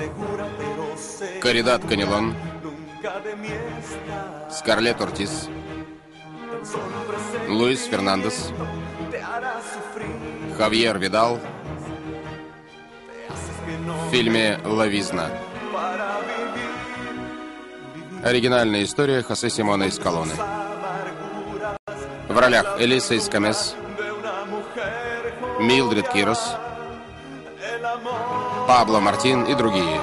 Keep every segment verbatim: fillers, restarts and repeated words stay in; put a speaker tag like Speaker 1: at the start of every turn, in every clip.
Speaker 1: Каридат Канелон, Скарлетт Ортис, Луис Фернандес, Хавьер Видал в фильме «Ла Визна». Оригинальная история Хосе Симона Эскалоне. В ролях Элиса Искамес, Милдред Кирос, Пабло Мартин и другие.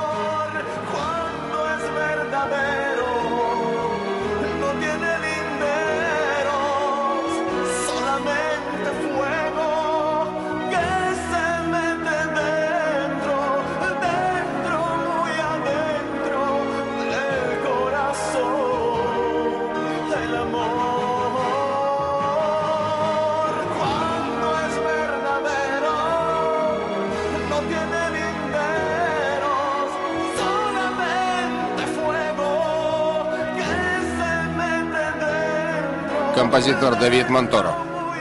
Speaker 1: Композитор Давид Монторо.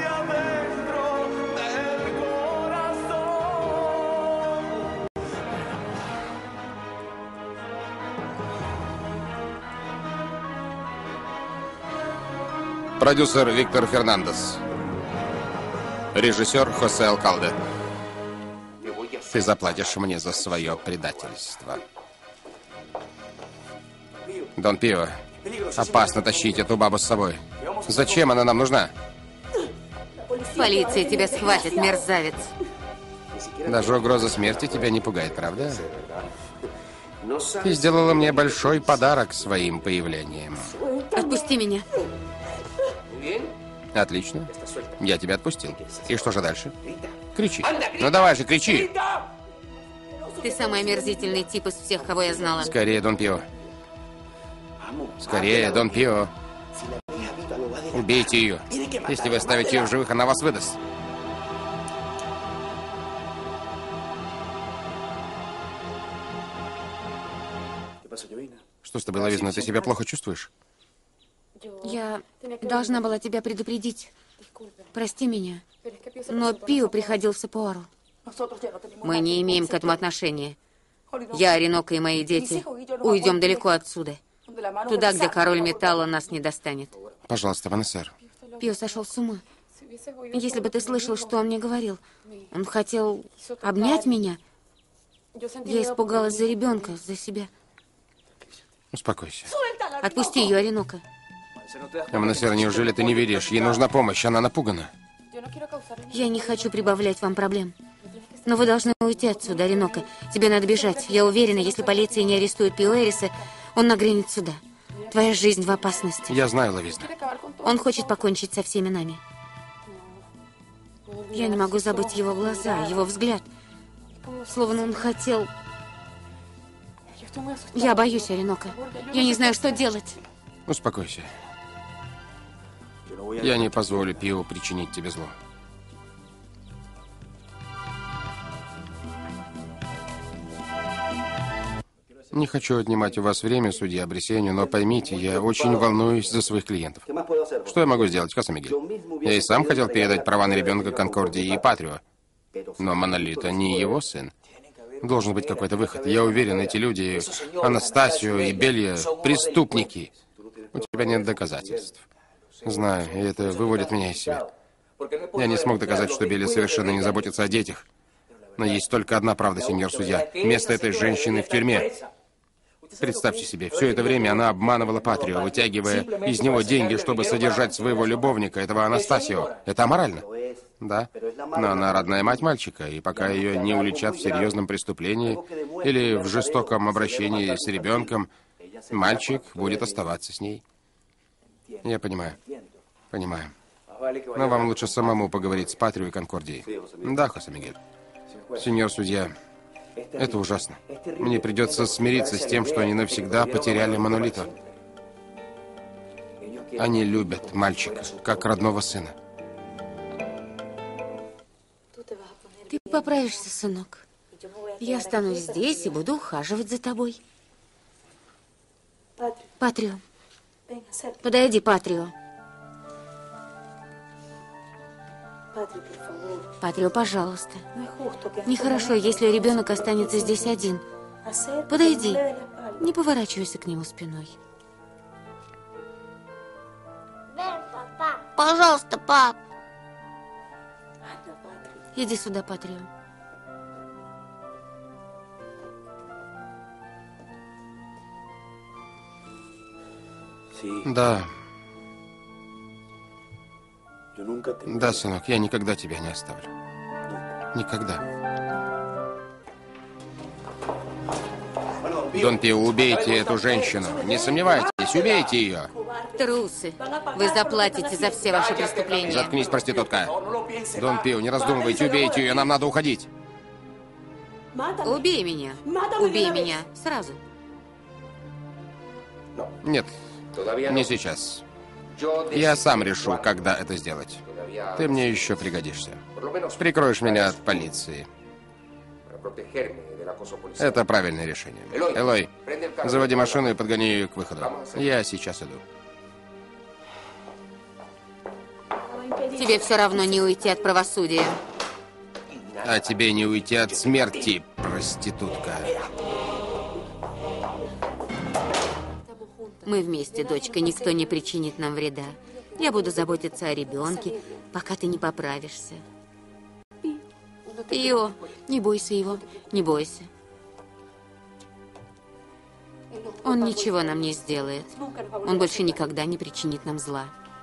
Speaker 1: Продюсер Виктор Фернандес. Режиссер Хосе Алкалде. Ты заплатишь мне за свое предательство. Дон Пио, опасно тащить эту бабу с собой. Зачем она нам нужна?
Speaker 2: Полиция тебя схватит, мерзавец.
Speaker 1: Даже угроза смерти тебя не пугает, правда? Ты сделала мне большой подарок своим появлением.
Speaker 2: Отпусти меня.
Speaker 1: Отлично. Я тебя отпустил. И что же дальше? Кричи. Ну давай же, кричи.
Speaker 2: Ты самый омерзительный тип из всех, кого я знала.
Speaker 1: Скорее, Дон Пио. Скорее, Дон Пио. Убейте ее. Если вы оставите ее в живых, она вас выдаст. Что с тобой, Ла Визна? Ты себя плохо чувствуешь?
Speaker 2: Я должна была тебя предупредить. Прости меня. Но Пио приходил в Сапуару. Мы не имеем к этому отношения. Я, Оренока и мои дети уйдем далеко отсюда. Туда, где король металла нас не достанет.
Speaker 1: Пожалуйста, Ванессер.
Speaker 2: Пио сошел с ума. Если бы ты слышал, что он мне говорил. Он хотел обнять меня. Я испугалась за ребенка, за себя.
Speaker 1: Успокойся.
Speaker 2: Отпусти ее, Оренока.
Speaker 1: Ванессер, неужели ты не видишь? Ей нужна помощь, она напугана.
Speaker 2: Я не хочу прибавлять вам проблем. Но вы должны уйти отсюда, Оренока. Тебе надо бежать. Я уверена, если полиция не арестует Пио Эриса, он нагрянет сюда. Твоя жизнь в опасности.
Speaker 1: Я знаю, Ла Визна.
Speaker 2: Он хочет покончить со всеми нами. Я не могу забыть его глаза, его взгляд. Словно он хотел... Я боюсь, Оренока. Я не знаю, что делать.
Speaker 1: Успокойся. Я не позволю Пио причинить тебе зло. Не хочу отнимать у вас время, судья Бресенью, но поймите, я очень волнуюсь за своих клиентов. Что я могу сделать, Хосе Мигель? Я и сам хотел передать права на ребенка Конкордии и Патрио. Но Манолито не его сын. Должен быть какой-то выход. Я уверен, эти люди, Анастасио и Белья, преступники. У тебя нет доказательств. Знаю, и это выводит меня из себя. Я не смог доказать, что Белья совершенно не заботится о детях. Но есть только одна правда, сеньор судья. Место этой женщины в тюрьме. Представьте себе, все это время она обманывала Патрио, вытягивая из него деньги, чтобы содержать своего любовника, этого Анастасио. Это аморально? Да. Но она родная мать мальчика, и пока ее не уличат в серьезном преступлении или в жестоком обращении с ребенком, мальчик будет оставаться с ней. Я понимаю. Понимаю. Но вам лучше самому поговорить с Патрио и Конкордией. Да, Хосе Мигель. Сеньор судья, это ужасно. Мне придется смириться с тем, что они навсегда потеряли Манолито. Они любят мальчика, как родного сына.
Speaker 2: Ты поправишься, сынок. Я останусь здесь и буду ухаживать за тобой. Патрио. Подойди, Патрио. Патрио, пожалуйста. Нехорошо, если ребенок останется здесь один. Подойди. Не поворачивайся к нему спиной.
Speaker 3: Пожалуйста, пап.
Speaker 2: Иди сюда, Патрио.
Speaker 1: Да. Да, сынок, я никогда тебя не оставлю. Никогда. Дон Пио, убейте эту женщину. Не сомневайтесь, убейте ее.
Speaker 2: Трусы. Вы заплатите за все ваши преступления.
Speaker 1: Заткнись, проститутка. Дон Пио, не раздумывайте, убейте ее, нам надо уходить.
Speaker 2: Убей меня. Убей меня. Сразу.
Speaker 1: Нет, не сейчас. Я сам решу, когда это сделать. Ты мне еще пригодишься. Прикроешь меня от полиции. Это правильное решение. Элой, заводи машину и подгони ее к выходу. Я сейчас иду.
Speaker 2: Тебе все равно не уйти от правосудия.
Speaker 1: А тебе не уйти от смерти, проститутка.
Speaker 2: Мы вместе, дочка, никто не причинит нам вреда. Я буду заботиться о ребенке, пока ты не поправишься. Пио, не бойся его, не бойся. Он ничего нам не сделает. Он больше никогда не причинит нам зла.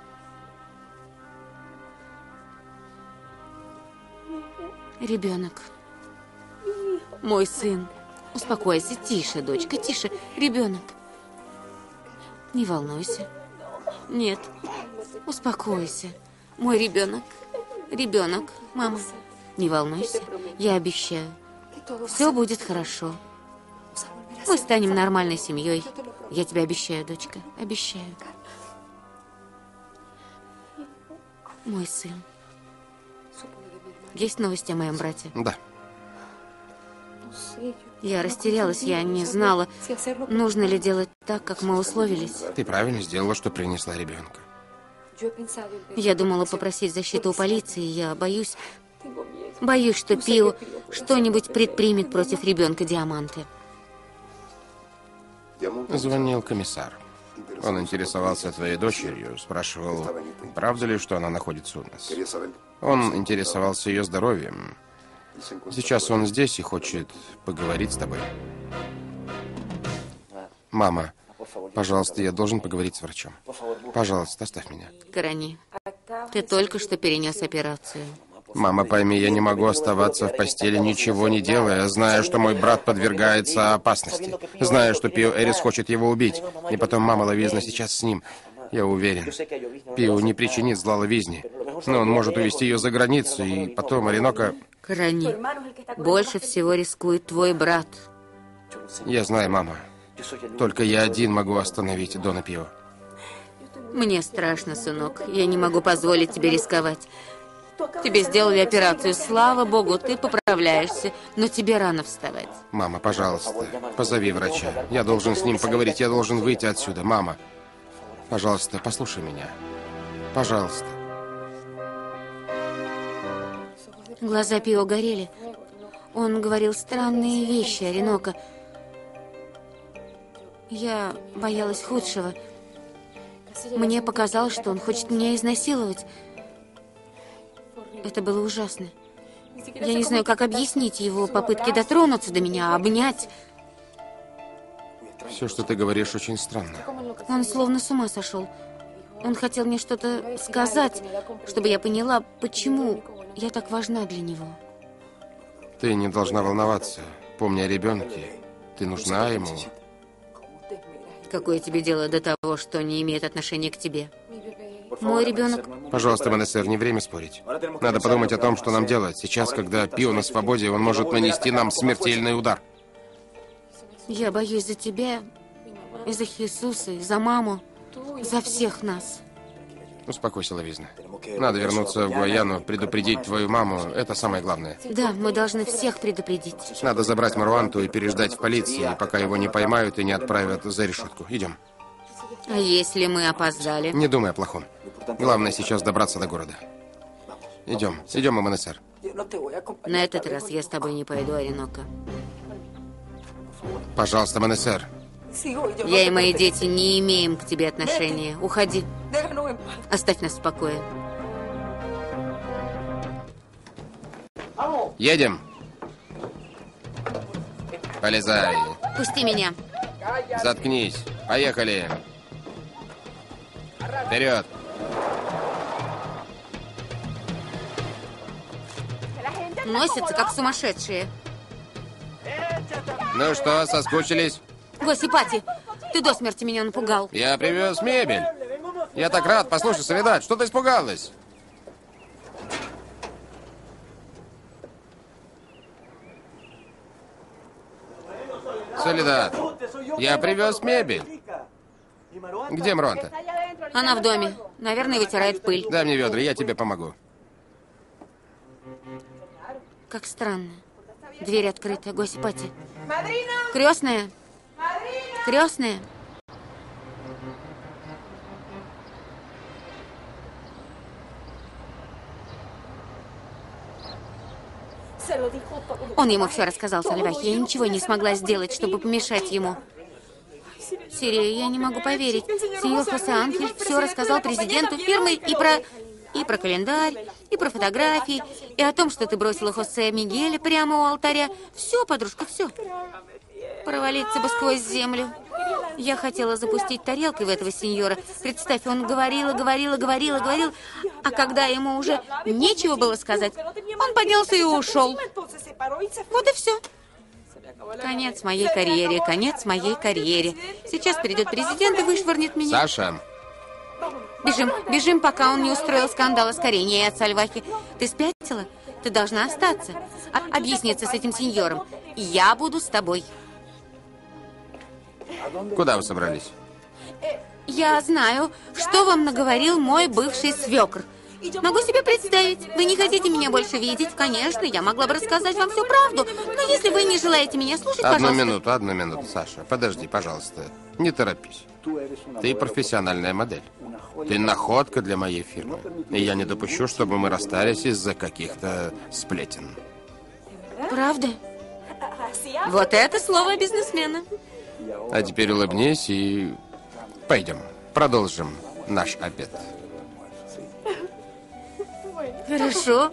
Speaker 2: Ребенок. Мой сын. Успокойся. Тише, дочка, тише. Ребенок. Не волнуйся. Нет. Успокойся. Мой ребенок. Ребенок. Мама. Не волнуйся. Я обещаю. Все будет хорошо. Мы станем нормальной семьей. Я тебе обещаю, дочка. Обещаю. Мой сын. Есть новости о моем брате?
Speaker 1: Да.
Speaker 2: Я растерялась, я не знала, нужно ли делать так, как мы условились.
Speaker 1: Ты правильно сделала, что принесла ребенка.
Speaker 2: Я думала попросить защиту у полиции, я боюсь... Боюсь, что Пио что-нибудь предпримет против ребенка Диаманте.
Speaker 1: Звонил комиссар. Он интересовался твоей дочерью, спрашивал, правда ли, что она находится у нас. Он интересовался ее здоровьем. Сейчас он здесь и хочет поговорить с тобой. Мама, пожалуйста, я должен поговорить с врачом. Пожалуйста, оставь меня.
Speaker 2: Карани, ты только что перенес операцию.
Speaker 1: Мама, пойми, я не могу оставаться в постели, ничего не делая, зная, что мой брат подвергается опасности, зная, что Пио Эрис хочет его убить. И потом мама Лавизна сейчас с ним. Я уверен, Пио не причинит зла Лавизне, но он может увезти ее за границу, и потом Оренока...
Speaker 2: Карани, больше всего рискует твой брат.
Speaker 1: Я знаю, мама. Только я один могу остановить Дона Пио.
Speaker 2: Мне страшно, сынок. Я не могу позволить тебе рисковать. Тебе сделали операцию. Слава богу, ты поправляешься. Но тебе рано вставать.
Speaker 1: Мама, пожалуйста, позови врача. Я должен с ним поговорить. Я должен выйти отсюда. Мама, пожалуйста, послушай меня. Пожалуйста.
Speaker 2: Глаза Пио горели. Он говорил странные вещи, Оренока. Я боялась худшего. Мне показалось, что он хочет меня изнасиловать. Это было ужасно. Я не знаю, как объяснить его попытки дотронуться до меня, обнять.
Speaker 1: Все, что ты говоришь, очень странно.
Speaker 2: Он словно с ума сошел. Он хотел мне что-то сказать, чтобы я поняла, почему я так важна для него.
Speaker 1: Ты не должна волноваться. Помни о ребенке. Ты нужна ему.
Speaker 2: Какое тебе дело до того, что не имеет отношения к тебе? Мой ребенок...
Speaker 1: Пожалуйста, Манесер, не время спорить. Надо подумать о том, что нам делать. Сейчас, когда Пио на свободе, он может нанести нам смертельный удар.
Speaker 2: Я боюсь за тебя, и за Хисуса, и за маму, за всех нас.
Speaker 1: Успокойся, Лавизна. Надо вернуться в Гуаяну, предупредить твою маму. Это самое главное.
Speaker 2: Да, мы должны всех предупредить.
Speaker 1: Надо забрать Маруанту и переждать в полиции, пока его не поймают и не отправят за решетку. Идем.
Speaker 2: А если мы опоздали?
Speaker 1: Не думай о плохом. Главное сейчас добраться до города. Идем. Идем, Манесер.
Speaker 2: На этот раз я с тобой не пойду, Оренока.
Speaker 1: Пожалуйста, Манесер.
Speaker 2: Я и мои дети не имеем к тебе отношения. Уходи. Оставь нас в покое.
Speaker 1: Едем. Полезай.
Speaker 2: Пусти меня.
Speaker 1: Заткнись. Поехали. Вперед.
Speaker 2: Носятся, как сумасшедшие.
Speaker 1: Ну что, соскучились?
Speaker 2: Госипати, ты до смерти меня напугал.
Speaker 1: Я привез мебель. Я так рад. Послушай, Солидат, что ты испугалась? Солидат, я привез мебель. Где Мронта?
Speaker 2: Она в доме. Наверное, вытирает пыль.
Speaker 1: Дай мне ведра, я тебе помогу.
Speaker 2: Как странно. Дверь открыта. Госипати. Крестная. Крестная. Он ему все рассказал, Сальвахи. Я ничего не смогла сделать, чтобы помешать ему. Сирия, я не могу поверить. Сеньор Хосе Анхель все рассказал президенту фирмы и про... и про календарь, и про фотографии, и о том, что ты бросила Хосе Мигеля прямо у алтаря. Все, подружка, все. Провалиться бы сквозь землю. Я хотела запустить тарелкой в этого сеньора. Представь, он говорил, говорил, говорил, говорил, а когда ему уже нечего было сказать, он поднялся и ушел. Вот и все. Конец моей карьере, конец моей карьере. Сейчас придет президент и вышвырнет меня.
Speaker 1: Саша.
Speaker 2: Бежим, бежим, пока он не устроил скандала. Скорее, не от Сальвахи. Ты спятила? Ты должна остаться. А- объясниться с этим сеньором. Я буду с тобой.
Speaker 1: Куда вы собрались?
Speaker 2: Я знаю, что вам наговорил мой бывший свекр. Могу себе представить. Вы не хотите меня больше видеть? Конечно, я могла бы рассказать вам всю правду. Но если вы не желаете меня слушать,
Speaker 1: Одну
Speaker 2: пожалуйста...
Speaker 1: минуту, одну минуту, Саша. Подожди, пожалуйста. Не торопись. Ты профессиональная модель. Ты находка для моей фирмы. И я не допущу, чтобы мы расстались из-за каких-то сплетен.
Speaker 2: Правда? Вот это слово бизнесмена.
Speaker 1: А теперь улыбнись и пойдем. Продолжим наш обед.
Speaker 2: Хорошо.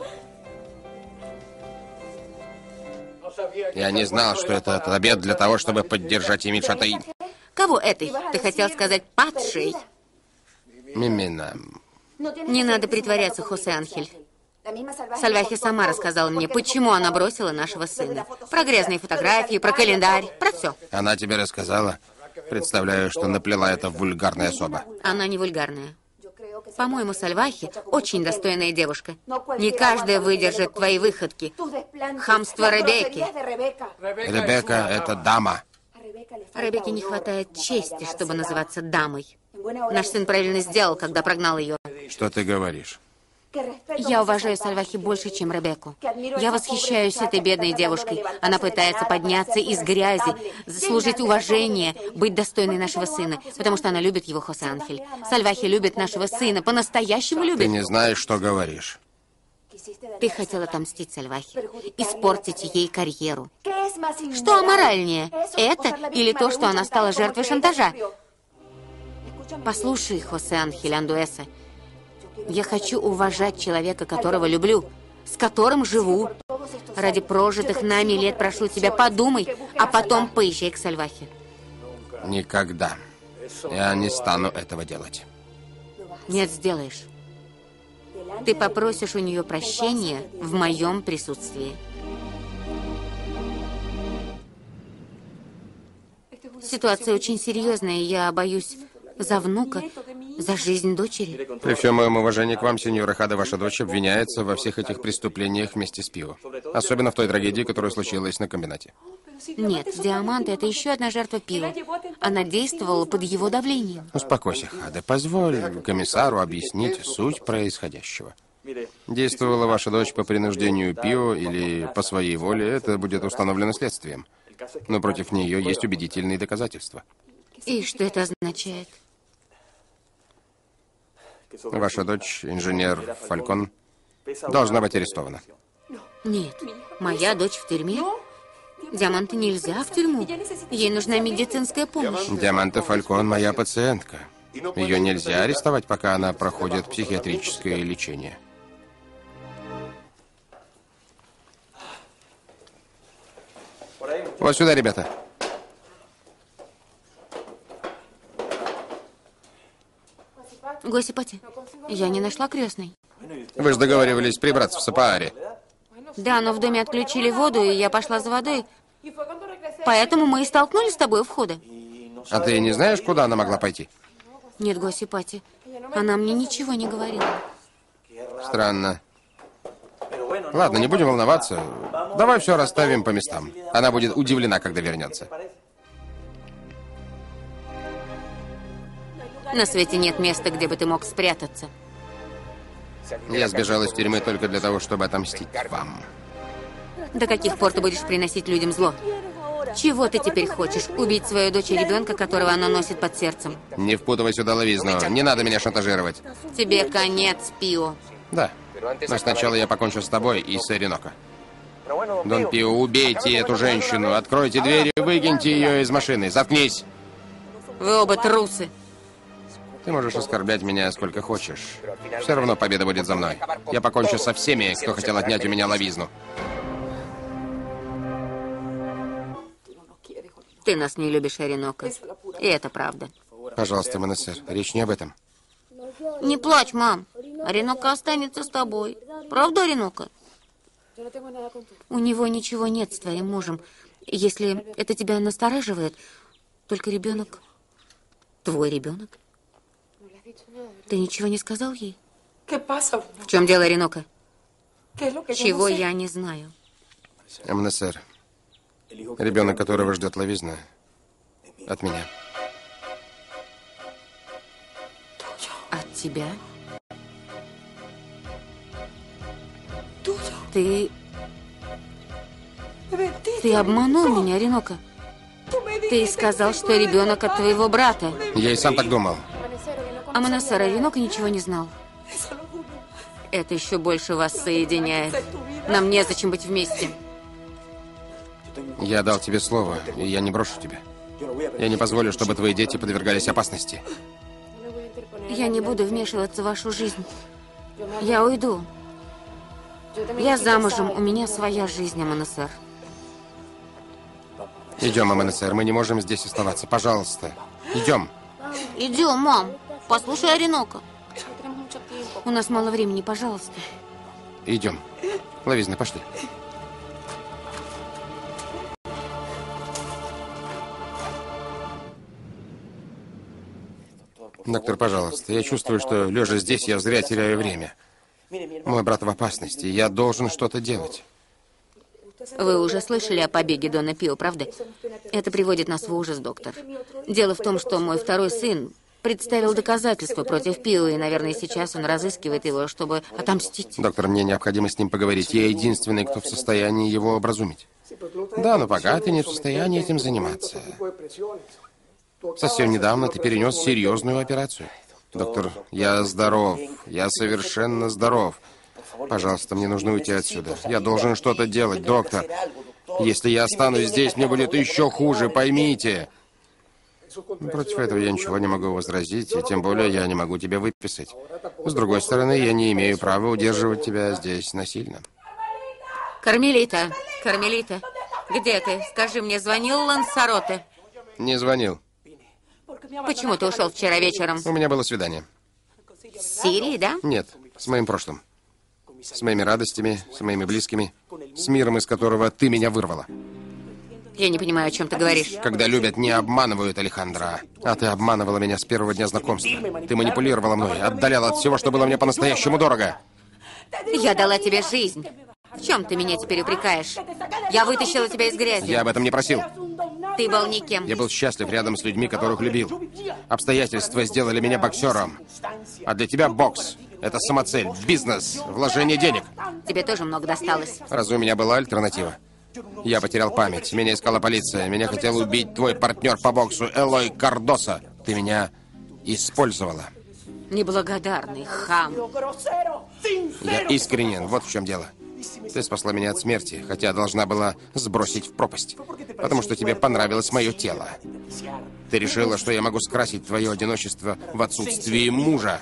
Speaker 1: Я не знал, что это этот обед для того, чтобы поддержать имидж этой...
Speaker 2: Кого этой? Ты хотел сказать падшей?
Speaker 1: Мимина.
Speaker 2: Не надо притворяться, Хосе Анхель. Сальвахи сама рассказала мне, почему она бросила нашего сына. Про грязные фотографии, про календарь, про все.
Speaker 1: Она тебе рассказала? Представляю, что наплела эта вульгарная особа.
Speaker 2: Она не вульгарная. По-моему, Сальвахи очень достойная девушка. Не каждая выдержит твои выходки. Хамство Ребекки.
Speaker 1: Ребекка — это дама.
Speaker 2: Ребекке не хватает чести, чтобы называться дамой. Наш сын правильно сделал, когда прогнал ее.
Speaker 1: Что ты говоришь?
Speaker 2: Я уважаю Сальвахи больше, чем Ребекку. Я восхищаюсь этой бедной девушкой. Она пытается подняться из грязи, заслужить уважение, быть достойной нашего сына, потому что она любит его, Хосе Анхель. Сальвахи любит нашего сына, по-настоящему любит.
Speaker 1: Ты не знаешь, что говоришь.
Speaker 2: Ты хотел отомстить Сальвахи, испортить ей карьеру. Что аморальнее, это или то, что она стала жертвой шантажа? Послушай, Хосе Анхель Андуэса, я хочу уважать человека, которого люблю, с которым живу. Ради прожитых нами лет прошу тебя, подумай, а потом поезжай к Сальвахи.
Speaker 1: Никогда. Я не стану этого делать.
Speaker 2: Нет, сделаешь. Ты попросишь у нее прощения в моем присутствии. Ситуация очень серьезная, и я боюсь за внука, за жизнь дочери.
Speaker 1: При всем моем уважении к вам, сеньор Хада, ваша дочь обвиняется во всех этих преступлениях вместе с Пио. Особенно в той трагедии, которая случилась на комбинате.
Speaker 2: Нет, Диамант — это еще одна жертва Пио. Она действовала под его давлением.
Speaker 1: Успокойся, Хада. Позволь комиссару объяснить суть происходящего. Действовала ваша дочь по принуждению Пио или по своей воле, это будет установлено следствием. Но против нее есть убедительные доказательства.
Speaker 2: И что это означает?
Speaker 1: Ваша дочь, инженер Фалькон, должна быть арестована.
Speaker 2: Нет, моя дочь в тюрьме? Диаманты нельзя в тюрьму. Ей нужна медицинская помощь.
Speaker 1: Диаманта Фалькон моя пациентка. Ее нельзя арестовать, пока она проходит психиатрическое лечение. Вот сюда, ребята.
Speaker 2: Госипати, я не нашла крестной.
Speaker 1: Вы же договаривались прибраться в Сапааре.
Speaker 2: Да, но в доме отключили воду, и я пошла за водой. Поэтому мы и столкнулись с тобой у входа.
Speaker 1: А ты не знаешь, куда она могла пойти?
Speaker 2: Нет, Госипати, она мне ничего не говорила.
Speaker 1: Странно. Ладно, не будем волноваться. Давай все расставим по местам. Она будет удивлена, когда вернется.
Speaker 2: На свете нет места, где бы ты мог спрятаться.
Speaker 1: Я сбежал из тюрьмы только для того, чтобы отомстить вам.
Speaker 2: До каких пор ты будешь приносить людям зло? Чего ты теперь хочешь? Убить свою дочь и ребенка, которого она носит под сердцем?
Speaker 1: Не впутывай сюда ловизну. Не надо меня шантажировать.
Speaker 2: Тебе конец, Пио.
Speaker 1: Да. Но сначала я покончу с тобой и с Эриноко. Дон Пио, убейте эту женщину. Откройте дверь и выкиньте ее из машины. Заткнись.
Speaker 2: Вы оба трусы.
Speaker 1: Ты можешь оскорблять меня сколько хочешь. Все равно победа будет за мной. Я покончу со всеми, кто хотел отнять у меня ловизну.
Speaker 2: Ты нас не любишь, Эриноко. И это правда.
Speaker 1: Пожалуйста, Менесер, речь не об этом.
Speaker 2: Не плачь, мам. Эриноко останется с тобой. Правда, Эриноко? У него ничего нет с твоим мужем. Если это тебя настораживает, только ребенок... Твой ребенок? Ты ничего не сказал ей? В чем дело, Эриноко? Чего я не знаю?
Speaker 1: Менесер, ребенок, которого ждет ловизна, от меня.
Speaker 2: От тебя? Ты... Ты обманул меня, Эриноко. Ты сказал, что ребенок от твоего брата.
Speaker 1: Я и сам так думал.
Speaker 2: А Менесер Эриноко ничего не знал. Это еще больше вас соединяет. Нам незачем быть вместе.
Speaker 1: Я дал тебе слово, и я не брошу тебя. Я не позволю, чтобы твои дети подвергались опасности.
Speaker 2: Я не буду вмешиваться в вашу жизнь. Я уйду. Я замужем, у меня своя жизнь, Менесер.
Speaker 1: Идем, Менесер, мы не можем здесь оставаться. Пожалуйста, идем.
Speaker 2: Идем, мам. Послушай Эриноко. У нас мало времени, пожалуйста.
Speaker 1: Идем. Ловизна, пошли. Доктор, пожалуйста, я чувствую, что, лежа здесь, я зря теряю время. Мой брат в опасности, я должен что-то делать.
Speaker 2: Вы уже слышали о побеге Дона Пио, правда? Это приводит нас в ужас, доктор. Дело в том, что мой второй сын представил доказательства против Пио, и, наверное, сейчас он разыскивает его, чтобы отомстить.
Speaker 1: Доктор, мне необходимо с ним поговорить. Я единственный, кто в состоянии его образумить. Да, но пока ты не в состоянии этим заниматься. Совсем недавно ты перенес серьезную операцию. Доктор, я здоров. Я совершенно здоров. Пожалуйста, мне нужно уйти отсюда. Я должен что-то делать, доктор. Если я останусь здесь, мне будет еще хуже, поймите. Против этого я ничего не могу возразить, и тем более я не могу тебя выписать. С другой стороны, я не имею права удерживать тебя здесь насильно.
Speaker 2: Кармелита, Кармелита, где ты? Скажи мне, звонил Лансароте?
Speaker 1: Не звонил.
Speaker 2: Почему ты ушел вчера вечером?
Speaker 1: У меня было свидание.
Speaker 2: С Сирией, да?
Speaker 1: Нет, с моим прошлым. С моими радостями, с моими близкими, с миром, из которого ты меня вырвала.
Speaker 2: Я не понимаю, о чем ты говоришь.
Speaker 1: Когда любят, не обманывают, Алехандро. А ты обманывала меня с первого дня знакомства. Ты манипулировала мной, отдаляла от всего, что было мне по-настоящему дорого.
Speaker 2: Я дала тебе жизнь. В чем ты меня теперь упрекаешь? Я вытащила тебя из грязи.
Speaker 1: Я об этом не просил.
Speaker 2: Ты был никем.
Speaker 1: Я был счастлив рядом с людьми, которых любил. Обстоятельства сделали меня боксером. А для тебя бокс — это самоцель, бизнес, вложение денег.
Speaker 2: Тебе тоже много досталось.
Speaker 1: Разве у меня была альтернатива? Я потерял память. Меня искала полиция. Меня хотел убить твой партнер по боксу, Элой Кардоса. Ты меня использовала.
Speaker 2: Неблагодарный хам.
Speaker 1: Я искренен. Вот в чем дело. Ты спасла меня от смерти, хотя должна была сбросить в пропасть. Потому что тебе понравилось мое тело. Ты решила, что я могу скрасить твое одиночество в отсутствии мужа.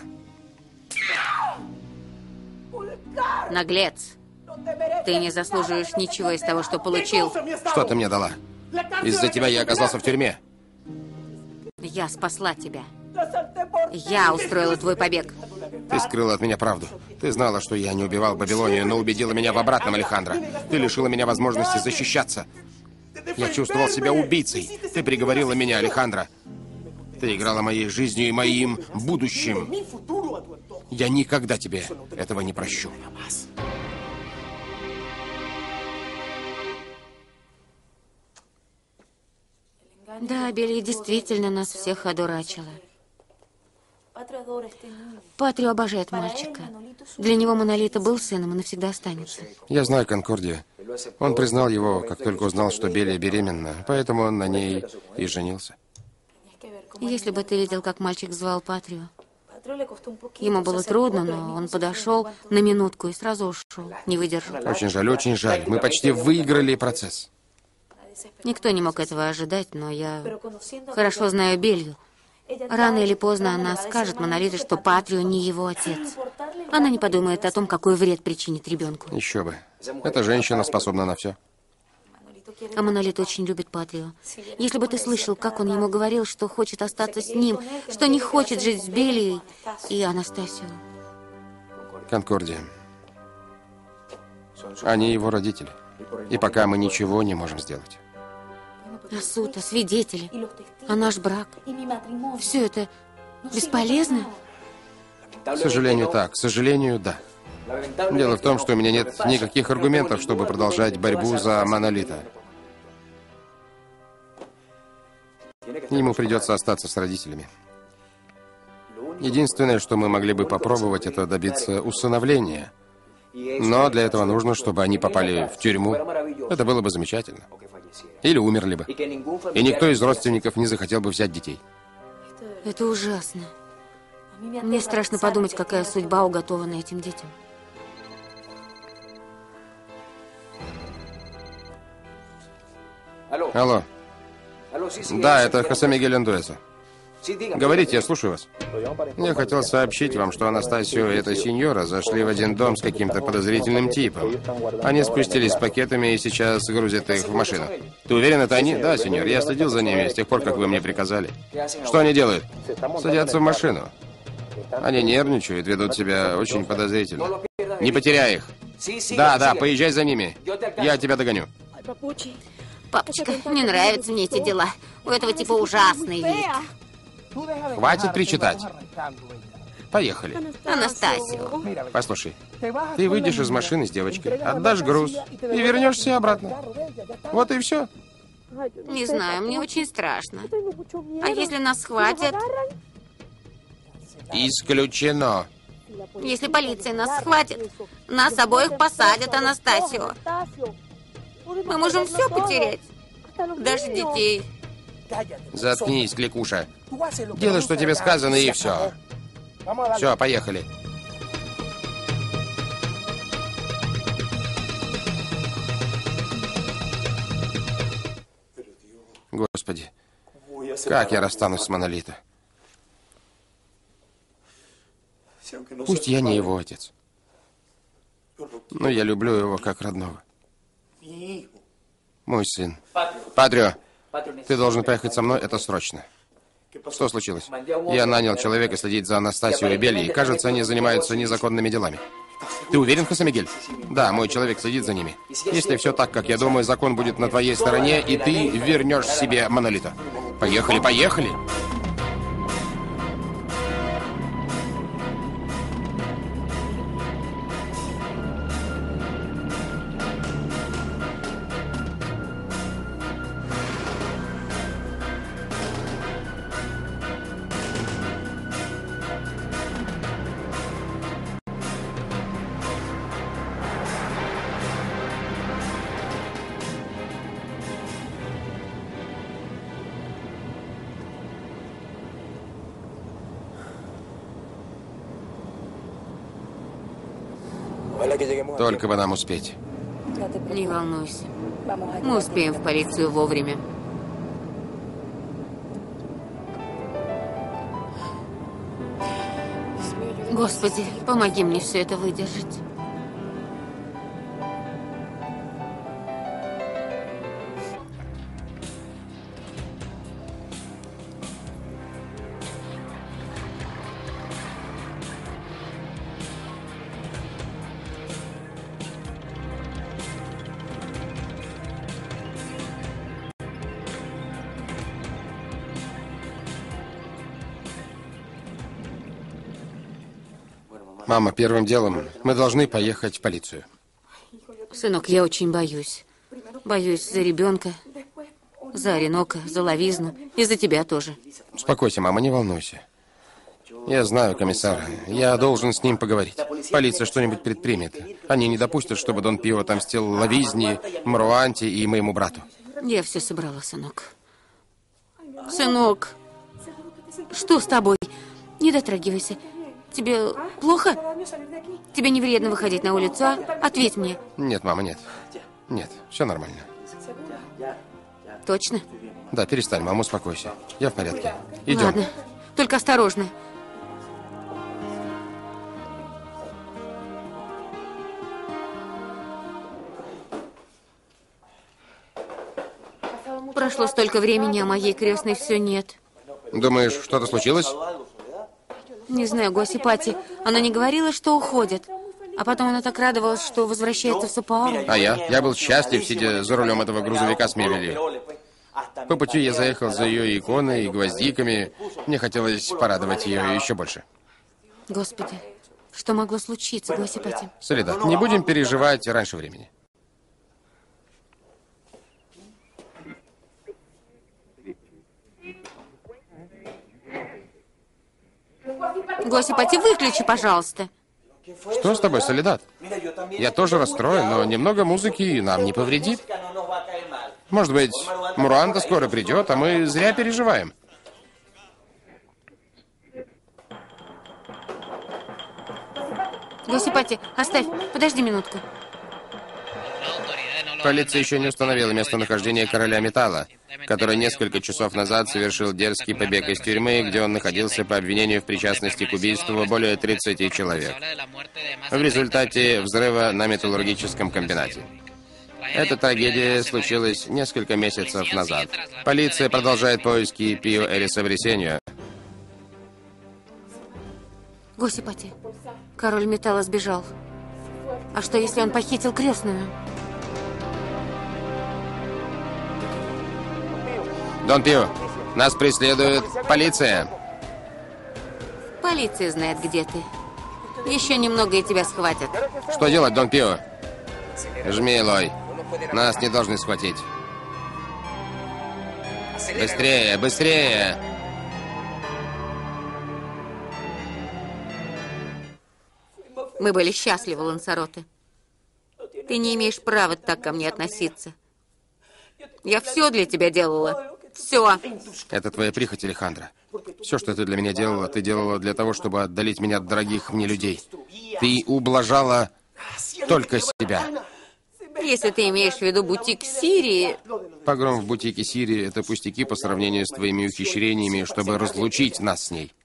Speaker 2: Наглец. Ты не заслуживаешь ничего из того, что получил.
Speaker 1: Что ты мне дала? Из-за тебя я оказался в тюрьме.
Speaker 2: Я спасла тебя. Я устроила твой побег.
Speaker 1: Ты скрыла от меня правду. Ты знала, что я не убивал Бабилонию, но убедила меня в обратном, Алехандро. Ты лишила меня возможности защищаться. Я чувствовал себя убийцей. Ты приговорила меня, Алехандро. Ты играла моей жизнью и моим будущим. Я никогда тебе этого не прощу.
Speaker 2: Да, Белья действительно нас всех одурачила. Патрио обожает мальчика. Для него Монолита был сыном и навсегда останется.
Speaker 1: Я знаю Конкордию. Он признал его, как только узнал, что Белия беременна, поэтому он на ней и женился.
Speaker 2: Если бы ты видел, как мальчик звал Патрио. Ему было трудно, но он подошел на минутку и сразу ушел, не выдержал.
Speaker 1: Очень жаль, очень жаль. Мы почти выиграли процесс.
Speaker 2: Никто не мог этого ожидать, но я хорошо знаю Белью. Рано или поздно она скажет Монолите, что Патрио не его отец. Она не подумает о том, какой вред причинит ребенку.
Speaker 1: Еще бы. Эта женщина способна на все.
Speaker 2: А Монолит очень любит Патрио. Если бы ты слышал, как он ему говорил, что хочет остаться с ним, что не хочет жить с Бельей и Анастасией.
Speaker 1: Конкордия. Они его родители. И пока мы ничего не можем сделать.
Speaker 2: А суд, а свидетели, а наш брак. Все это бесполезно?
Speaker 1: К сожалению, так. К сожалению, да. Дело в том, что у меня нет никаких аргументов, чтобы продолжать борьбу за Монолита. Ему придется остаться с родителями. Единственное, что мы могли бы попробовать, это добиться усыновления. Но для этого нужно, чтобы они попали в тюрьму. Это было бы замечательно. Или умерли бы. И никто из родственников не захотел бы взять детей.
Speaker 2: Это ужасно. Мне страшно подумать, какая судьба уготована этим детям.
Speaker 1: Алло. Да, это Хосе Мигель Андуэса. Говорите, я слушаю вас. Я хотел сообщить вам, что Анастасио и эта сеньора зашли в один дом с каким-то подозрительным типом. Они спустились с пакетами и сейчас грузят их в машину. Ты уверен, это они? Да, сеньор, я следил за ними с тех пор, как вы мне приказали. Что они делают? Садятся в машину. Они нервничают, ведут себя очень подозрительно. Не потеряй их. Да, да, поезжай за ними. Я тебя догоню.
Speaker 2: Папочка, не нравятся мне эти дела. У этого типа ужасный вид.
Speaker 1: Хватит причитать. Поехали.
Speaker 2: Анастасио.
Speaker 1: Послушай, ты выйдешь из машины с девочкой, отдашь груз и вернешься обратно. Вот и все.
Speaker 2: Не знаю, мне очень страшно. А если нас схватят?
Speaker 1: Исключено.
Speaker 2: Если полиция нас схватит, нас обоих посадят, Анастасио. Мы можем все потерять. Даже детей.
Speaker 1: Заткнись, кликуша. Делай, что тебе сказано, и все. Все, поехали. Господи, как я расстанусь с Монолито? Пусть я не его отец, но я люблю его как родного. Мой сын. Патрио, ты должен поехать со мной, это срочно. Что случилось? Я нанял человека следить за Анастасией и Бельей. Кажется, они занимаются незаконными делами. Ты уверен, Хосе Мигель? Да, мой человек следит за ними. Если все так, как я думаю, закон будет на твоей стороне, и ты вернешь себе Монолито. Поехали, поехали! Только бы нам успеть.
Speaker 2: Не волнуйся. Мы успеем в полицию вовремя. Господи, помоги мне все это выдержать.
Speaker 1: Мама, первым делом мы должны поехать в полицию.
Speaker 2: Сынок, я очень боюсь. Боюсь за ребенка, за Оренока, за Лавизну и за тебя тоже.
Speaker 1: Успокойся, мама, не волнуйся. Я знаю комиссара. Я должен с ним поговорить. Полиция что-нибудь предпримет. Они не допустят, чтобы Дон Пио отомстил Лавизне, Мруанте и моему брату.
Speaker 2: Я все собрала, сынок. Сынок, что с тобой? Не дотрагивайся. Тебе плохо? Тебе не вредно выходить на улицу, а? Ответь мне.
Speaker 1: Нет, мама, нет. Нет, все нормально.
Speaker 2: Точно?
Speaker 1: Да, перестань, мама, успокойся. Я в порядке. Идем.
Speaker 2: Ладно, только осторожно. Прошло столько времени, а моей крестной все нет.
Speaker 1: Думаешь, что-то случилось?
Speaker 2: Не знаю, Гуасипати. Она не говорила, что уходит. А потом она так радовалась, что возвращается в Сапоару.
Speaker 1: А я? Я был счастлив, сидя за рулем этого грузовика с мебелью. По пути я заехал за ее иконой и гвоздиками. Мне хотелось порадовать ее еще больше.
Speaker 2: Господи, что могло случиться, Гуасипати?
Speaker 1: Соледат, не будем переживать раньше времени.
Speaker 2: Гуасипати, выключи, пожалуйста.
Speaker 1: Что с тобой, Соледат? Я тоже расстроен, но немного музыки нам не повредит. Может быть, Мруанта скоро придет, а мы зря переживаем.
Speaker 2: Гуасипати, оставь. Подожди минутку.
Speaker 1: Полиция еще не установила местонахождение короля металла, который несколько часов назад совершил дерзкий побег из тюрьмы, где он находился по обвинению в причастности к убийству более тридцати человек в результате взрыва на металлургическом комбинате. Эта трагедия случилась несколько месяцев назад. Полиция продолжает поиски Пио Эриса Брисеньо.
Speaker 2: Гуасипати, король металла сбежал. А что, если он похитил крестную?
Speaker 1: Дон Пио, нас преследует полиция.
Speaker 2: Полиция знает, где ты. Еще немного, и тебя схватят.
Speaker 1: Что делать, Дон Пио? Жми, Элой. Нас не должны схватить. Быстрее, быстрее!
Speaker 2: Мы были счастливы, Лансароте. Ты не имеешь права так ко мне относиться. Я все для тебя делала. Все.
Speaker 1: Это твоя прихоть, Алехандро. Все, что ты для меня делала, ты делала для того, чтобы отдалить меня от дорогих мне людей. Ты ублажала только себя.
Speaker 2: Если ты имеешь в виду бутик Сирии...
Speaker 1: Погром в бутике Сирии — это пустяки по сравнению с твоими ухищрениями, чтобы разлучить нас с ней.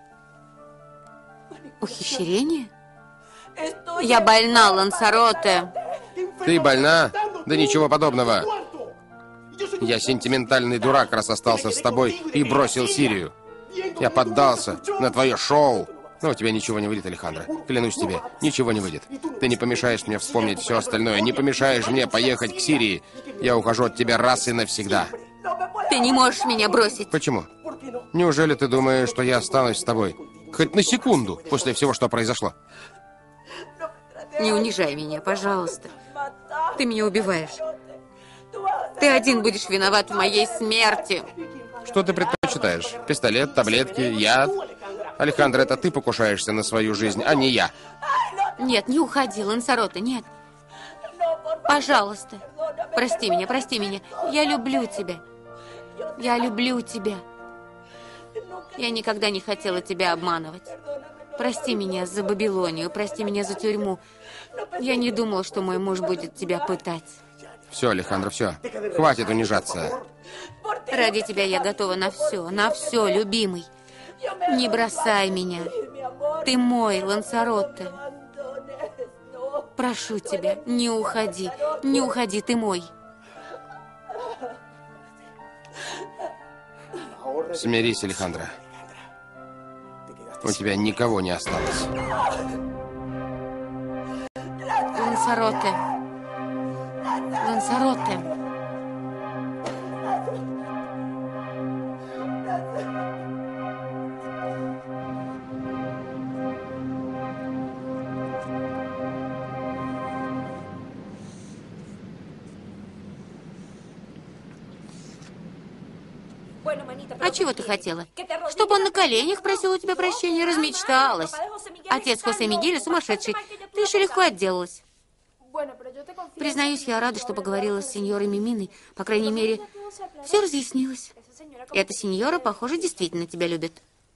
Speaker 2: Ухищрение? Я больна, Лансароте.
Speaker 1: Ты больна? Да ничего подобного. Я сентиментальный дурак, раз остался с тобой и бросил Сирию. Я поддался на твое шоу. Но у тебя ничего не выйдет, Алехандро. Клянусь тебе, ничего не выйдет. Ты не помешаешь мне вспомнить все остальное. Не помешаешь мне поехать к Сирии. Я ухожу от тебя раз и навсегда.
Speaker 2: Ты не можешь меня бросить.
Speaker 1: Почему? Неужели ты думаешь, что я останусь с тобой? Хоть на секунду после всего, что произошло.
Speaker 2: Не унижай меня, пожалуйста. Ты меня убиваешь. Ты один будешь виноват в моей смерти.
Speaker 1: Что ты предпочитаешь? Пистолет, таблетки, яд? Алехандро, это ты покушаешься на свою жизнь, а не я.
Speaker 2: Нет, не уходи, Лансароте, нет. Пожалуйста, прости меня, прости меня. Я люблю тебя. Я люблю тебя. Я никогда не хотела тебя обманывать. Прости меня за Бабилонию, прости меня за тюрьму. Я не думал, что мой муж будет тебя пытать.
Speaker 1: Все, Алехандро, все. Хватит унижаться.
Speaker 2: Ради тебя я готова на все, на все, любимый. Не бросай меня. Ты мой, Лансаротте. Прошу тебя, не уходи, не уходи, ты мой.
Speaker 1: Смирись, Алехандро. У тебя никого не осталось.
Speaker 2: Лансаротте. Лансаротте. А чего ты хотела? Чтобы он на коленях просил у тебя прощения, размечталась. Отец Хосе Мигеля сумасшедший. Ты еще легко отделалась. Признаюсь, я рада, что поговорила с сеньорой Миминой. По крайней мере, все разъяснилось. Эта сеньора, похоже, действительно тебя любит.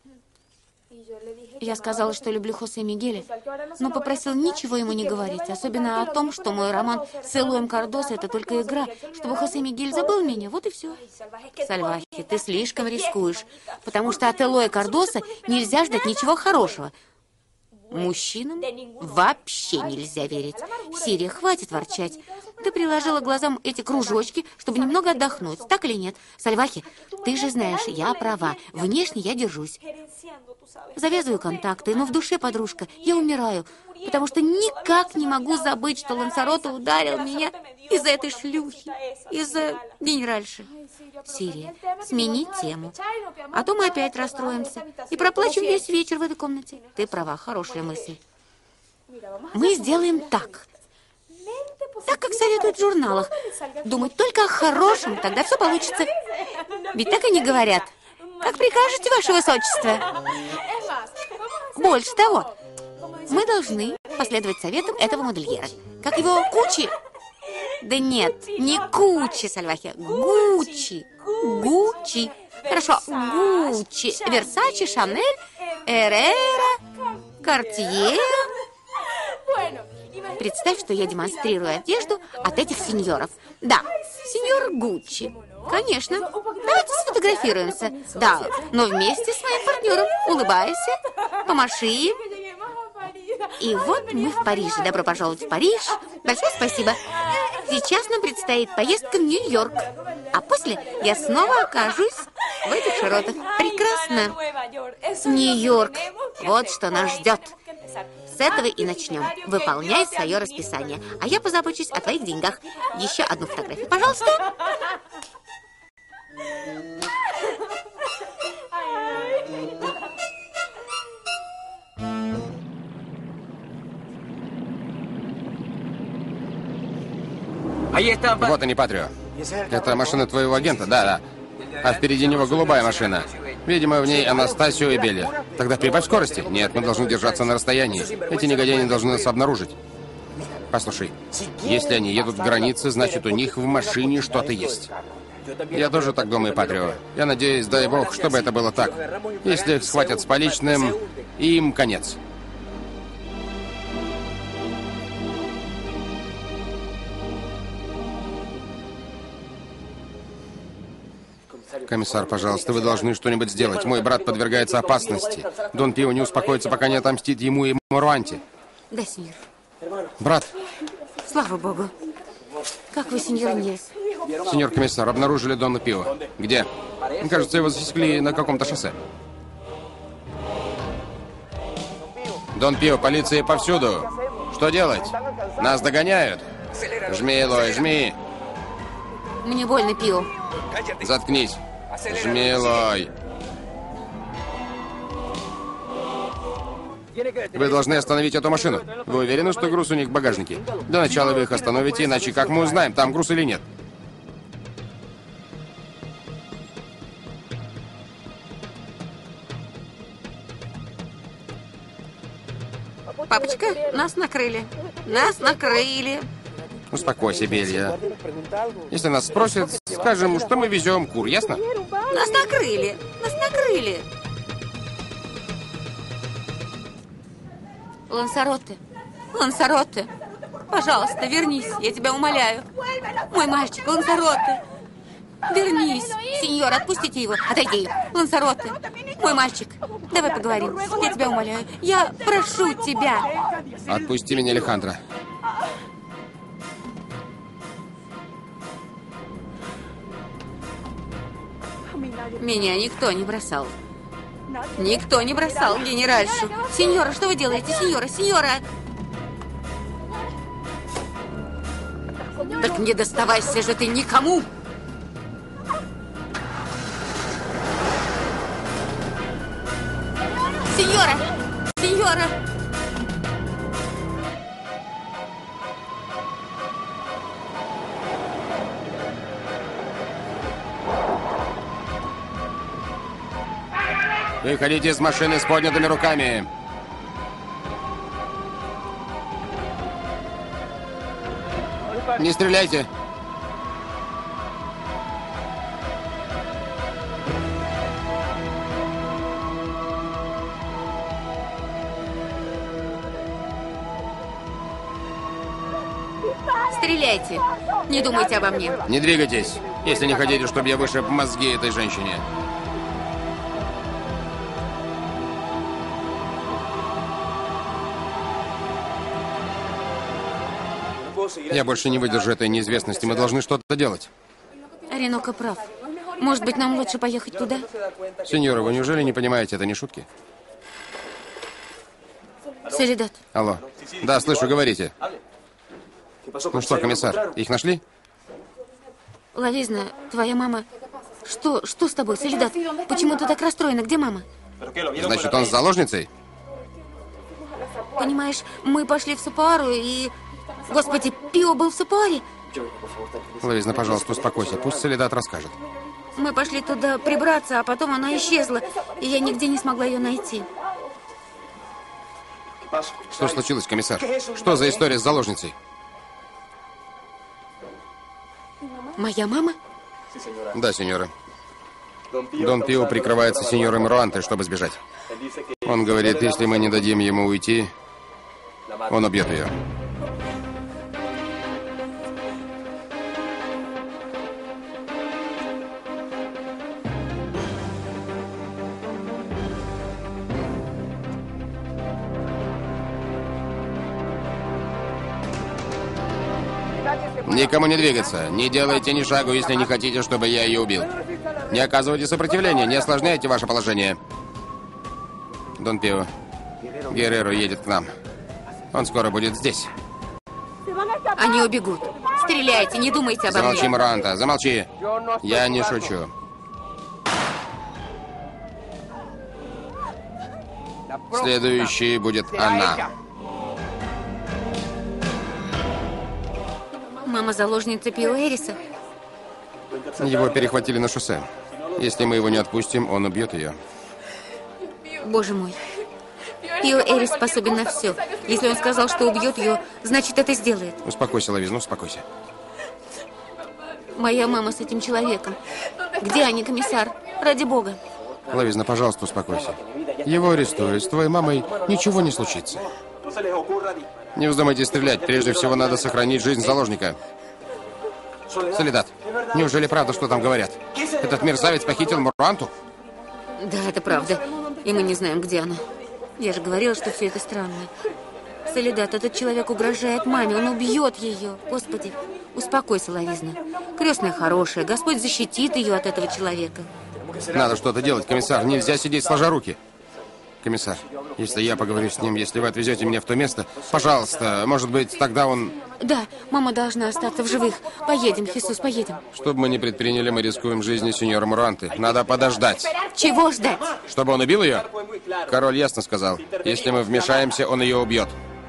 Speaker 2: Я сказала, что люблю Хосе Мигеля, но попросил ничего ему не говорить, особенно о том, что мой роман с Элоем Кардосо — это только игра, чтобы Хосе Мигель забыл меня, вот и все. Сальвахи, ты слишком рискуешь, потому что от Элоя Кардосо нельзя ждать ничего хорошего. Мужчинам вообще нельзя верить. Сирия, хватит ворчать. Ты приложила глазам эти кружочки, чтобы немного отдохнуть, так или нет? Сальвахи, ты же знаешь, я права. Внешне я держусь. Завязываю контакты, но в душе, подружка, я умираю, потому что никак не могу забыть, что Лансаротте ударил меня из-за этой шлюхи, из-за генеральши. Сирия, смени тему, а то мы опять расстроимся и проплачем весь вечер в этой комнате. Ты права, хорошая мысль. Мы сделаем так. Так, как советуют в журналах. Думать только о хорошем, тогда все получится. Ведь так они говорят. Как прикажете, ваше высочество? Больше того, мы должны последовать советам этого модельера. Как его, Кучи? Да нет, не Кучи, Сальвахи, Гуччи. Гуччи. Хорошо, Гуччи, Версачи, Шанель, Эррера, Картье. Представь, что я демонстрирую одежду от этих сеньоров. Да, сеньор Гуччи. Конечно. Давайте сфотографируемся. Да, но вместе с моим партнером. Улыбайся, помаши им. И вот мы в Париже. Добро пожаловать в Париж. Большое спасибо. Сейчас нам предстоит поездка в Нью-Йорк. А после я снова окажусь в этих широтах. Прекрасно. Нью-Йорк. Вот что нас ждет. С этого и начнем. Выполняй свое расписание. А я позабочусь о твоих деньгах. Еще одну фотографию, пожалуйста.
Speaker 1: Вот они, Патрио. Это машина твоего агента? Да, да. А впереди него голубая машина. Видимо, в ней Анастасио и Белли. Тогда прибавь скорости. Нет, мы должны держаться на расстоянии. Эти негодяи не должны нас обнаружить. Послушай, если они едут к границе, значит, у них в машине что-то есть. Я тоже так думаю, Патрио. Я надеюсь, дай бог, чтобы это было так. Если их схватят с поличным, им конец. Комиссар, пожалуйста, вы должны что-нибудь сделать. Мой брат подвергается опасности. Дон Пио не успокоится, пока не отомстит ему и Моруанте.
Speaker 2: Да, сеньор.
Speaker 1: Брат.
Speaker 2: Слава богу. Как вы, сеньор Ньес?
Speaker 1: Сеньор комиссар, обнаружили Дона Пио. Где? Кажется, его засекли на каком-то шоссе. Дон Пио, полиция повсюду. Что делать? Нас догоняют. Жми, Элой, жми.
Speaker 2: Мне больно, Пио.
Speaker 1: Заткнись. Жми, Элой. Вы должны остановить эту машину. Вы уверены, что груз у них в багажнике? Для начала вы их остановите, иначе как мы узнаем, там груз или нет?
Speaker 2: Папочка, нас накрыли. Нас накрыли.
Speaker 1: Успокойся, Белья. Если нас спросят, скажем, что мы везем кур, ясно?
Speaker 2: Нас накрыли. Нас накрыли. Лансаротте, Лансаротте, пожалуйста, вернись, я тебя умоляю. Мой мальчик, Лансаротте, вернись. Сеньор, отпустите его. Отойди. Лансаротте, мой мальчик, давай поговорим. Я тебя умоляю. Я прошу тебя.
Speaker 1: Отпусти меня, Алехандро.
Speaker 2: Меня никто не бросал. Никто не бросал генеральшу. Сеньора, что вы делаете? Сеньора, сеньора! Так не доставайся же ты никому! Сеньора! Сеньора!
Speaker 1: Выходите из машины с поднятыми руками. Не стреляйте.
Speaker 2: Стреляйте. Не думайте обо мне.
Speaker 1: Не двигайтесь, если не хотите, чтобы я вышиб мозги этой женщине. Я больше не выдержу этой неизвестности. Мы должны что-то делать.
Speaker 2: Оренока прав. Может быть, нам лучше поехать туда?
Speaker 1: Сеньора, вы неужели не понимаете, это не шутки?
Speaker 2: Солидат.
Speaker 1: Алло. Да, слышу, говорите. Ну что, комиссар, их нашли?
Speaker 2: Лавизна, твоя мама... Что, что с тобой, Солидат? Почему ты так расстроена? Где мама?
Speaker 1: Значит, он с заложницей?
Speaker 2: Понимаешь, мы пошли в Сапуару и... Господи, Пио был в Сапуаре?
Speaker 1: Лавизна, пожалуйста, успокойся. Пусть Солидат расскажет.
Speaker 2: Мы пошли туда прибраться, а потом она исчезла, и я нигде не смогла ее найти.
Speaker 1: Что случилось, комиссар? Что за история с заложницей?
Speaker 2: Моя мама?
Speaker 1: Да, сеньора. Дон Пио прикрывается сеньорой Муруанте, чтобы сбежать. Он говорит, если мы не дадим ему уйти, он убьет ее. Никому не двигаться. Не делайте ни шагу, если не хотите, чтобы я ее убил. Не оказывайте сопротивления, не осложняйте ваше положение. Дон Пио, Герреро едет к нам. Он скоро будет здесь.
Speaker 2: Они убегут. Стреляйте, не думайте обо
Speaker 1: Замолчи,
Speaker 2: мне.
Speaker 1: Муруанте, замолчи. Я не шучу. Следующей будет она.
Speaker 2: Мама заложница Пио Эриса.
Speaker 1: Его перехватили на шоссе. Если мы его не отпустим, он убьет ее.
Speaker 2: Боже мой. Пио Эрис способен на все. Если он сказал, что убьет ее, значит, это сделает.
Speaker 1: Успокойся, Лавизна, успокойся.
Speaker 2: Моя мама с этим человеком. Где они, комиссар? Ради бога.
Speaker 1: Лавизна, пожалуйста, успокойся. Его арестуют. С твоей мамой ничего не случится. Не вздумайте стрелять. Прежде всего, надо сохранить жизнь заложника. Солидат, неужели правда, что там говорят? Этот мерзавец похитил Муруанту?
Speaker 2: Да, это правда. И мы не знаем, где она. Я же говорила, что все это странно. Солидат, этот человек угрожает маме. Он убьет ее. Господи, успокойся, Лавизна. Крестная хорошая. Господь защитит ее от этого человека.
Speaker 1: Надо что-то делать, комиссар. Нельзя сидеть сложа руки. Комиссар, если я поговорю с ним, если вы отвезете меня в то место, пожалуйста, может быть, тогда он...
Speaker 2: Да, мама должна остаться в живых. Поедем, Хисус, поедем.
Speaker 1: Что бы мы ни предприняли, мы рискуем жизнью сеньора Муруанте. Надо подождать.
Speaker 2: Чего ждать?
Speaker 1: Чтобы он убил ее? Король ясно сказал. Если мы вмешаемся, он ее убьет.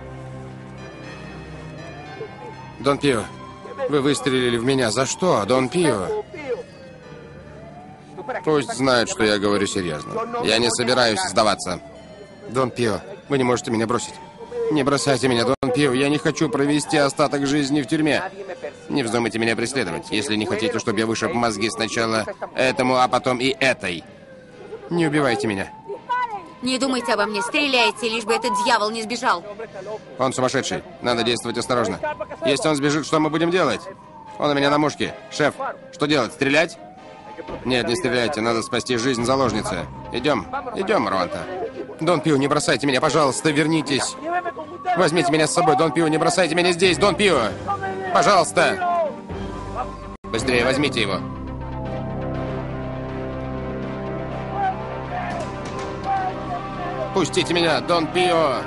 Speaker 1: Дон Пио, вы выстрелили в меня. За что, Дон Пио? Пусть знают, что я говорю серьезно. Я не собираюсь сдаваться. Дон Пио, вы не можете меня бросить. Не бросайте меня, Дон Пио. Я не хочу провести остаток жизни в тюрьме. Не вздумайте меня преследовать, если не хотите, чтобы я вышиб мозги сначала этому, а потом и этой. Не убивайте меня.
Speaker 2: Не думайте обо мне, стреляйте, лишь бы этот дьявол не сбежал.
Speaker 1: Он сумасшедший. Надо действовать осторожно. Если он сбежит, что мы будем делать? Он у меня на мушке. Шеф, что делать? Стрелять? Нет, не стреляйте. Надо спасти жизнь заложницы. Идем. Идем, Марванта. Дон Пио, не бросайте меня, пожалуйста, вернитесь. Возьмите меня с собой, Дон Пио, не бросайте меня здесь, Дон Пио. Пожалуйста. Быстрее возьмите его. Пустите меня, Дон Пио.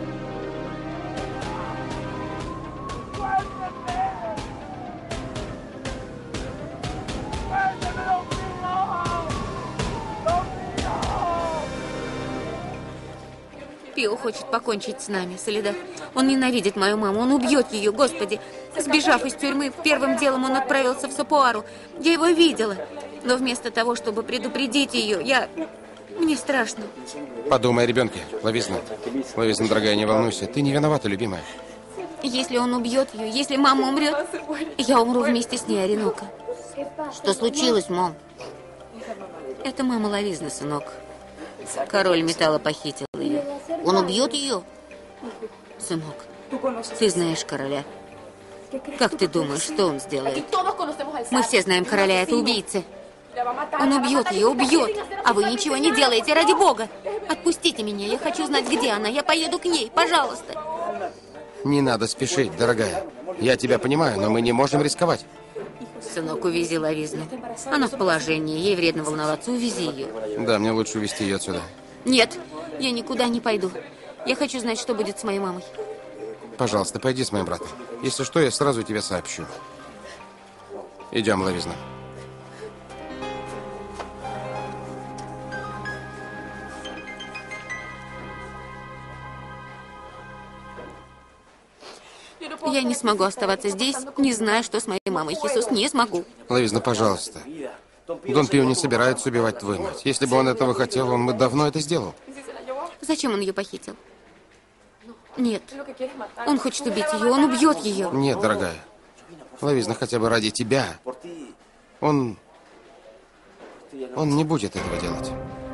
Speaker 2: Пио хочет покончить с нами, Соледад. Он ненавидит мою маму, он убьет ее, Господи. Сбежав из тюрьмы, первым делом он отправился в Сапуару. Я его видела. Но вместо того, чтобы предупредить ее, я... Мне страшно.
Speaker 1: Подумай о ребенке, Лавизна. Лавизна, дорогая, не волнуйся. Ты не виновата, любимая.
Speaker 2: Если он убьет ее, если мама умрет, я умру вместе с ней, Оренока. Что случилось, мам? Это мама Лавизны, сынок. Король металла похитил ее. Он убьет ее? Сынок, ты знаешь короля. Как ты думаешь, что он сделает? Мы все знаем короля, это убийца. Он убьет ее, убьет. А вы ничего не делаете, ради бога. Отпустите меня, я хочу знать, где она. Я поеду к ней, пожалуйста.
Speaker 1: Не надо спешить, дорогая. Я тебя понимаю, но мы не можем рисковать.
Speaker 2: Сынок, увези Лавизну. Она в положении, ей вредно волноваться, увези ее.
Speaker 1: Да, мне лучше увезти ее отсюда.
Speaker 2: Нет, я никуда не пойду. Я хочу знать, что будет с моей мамой.
Speaker 1: Пожалуйста, пойди с моим братом. Если что, я сразу тебе сообщу. Идем, Лавизна.
Speaker 2: Я не смогу оставаться здесь, не зная, что с моей мамой. Хисус, не смогу.
Speaker 1: Лавизна, пожалуйста. Дон Пио не собирается убивать твою мать. Если бы он этого хотел, он бы давно это сделал.
Speaker 2: Зачем он ее похитил? Нет. Он хочет убить ее, он убьет ее.
Speaker 1: Нет, дорогая. Лавизна, хотя бы ради тебя. Он... Он не будет этого делать.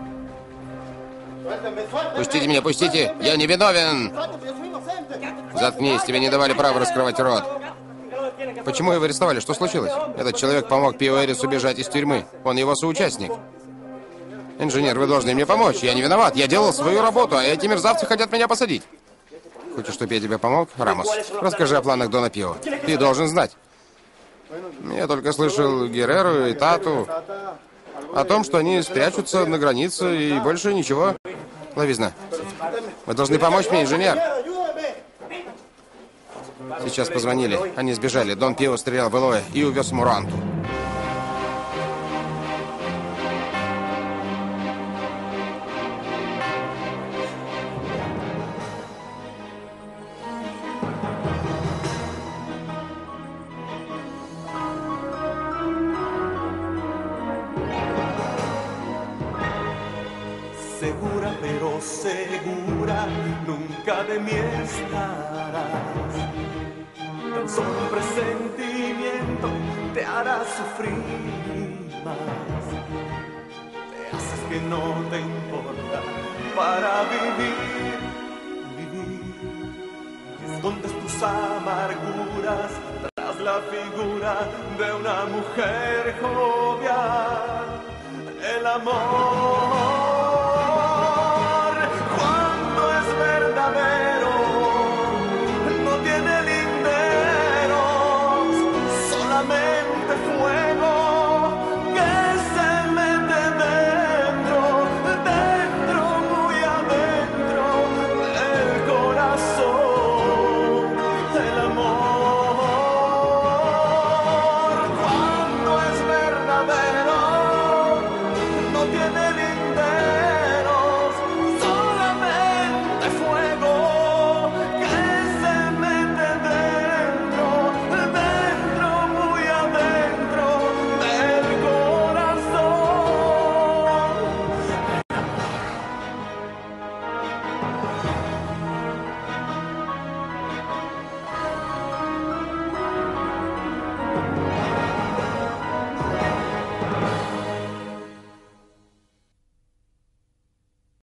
Speaker 1: Пустите меня, пустите! Я не виновен! Заткнись, тебе не давали права раскрывать рот. Почему его арестовали? Что случилось? Этот человек помог Пио Эрису убежать из тюрьмы. Он его соучастник. Инженер, вы должны мне помочь. Я не виноват. Я делал свою работу, а эти мерзавцы хотят меня посадить. Хочешь, чтобы я тебе помог? Рамос, расскажи о планах Дона Пио. Ты должен знать. Я только слышал Герреру и Тату о том, что они спрячутся на границе и больше ничего. Лавизна, вы должны помочь мне, инженер. Сейчас позвонили. Они сбежали. Дон Пио стрелял в Элоэ и увез Муранту.
Speaker 3: Segura pero segura, nunca de mí estarás. Tan solo un presentimiento te hará sufrir más. Te haces que no te importa para vivir, vivir. Y escondes tus amarguras tras la figura de una mujer jovial. El amor